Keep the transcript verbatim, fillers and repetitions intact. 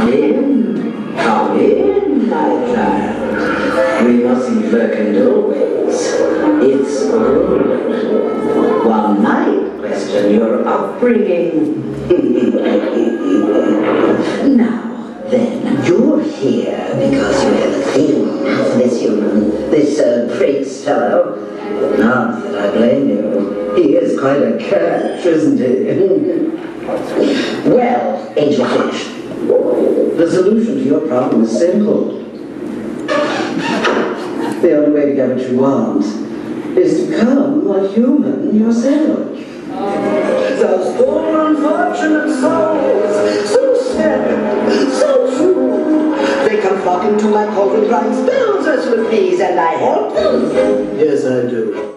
Come in, come in, my child. We mustn't vacant always. It's old. One might question your upbringing. Now, then, you're here because you have a thing for this human, this uh, Frakes fellow. Not that I blame you. He is quite a catch, isn't he? Well, Angel Fish, the solution to your problem is simple. The only way to get what you want is to become a human yourself. Those poor unfortunate souls, so sad, so true. They come flocking to my cauldron, drawing spells as with these, and I help them. Yes, I do.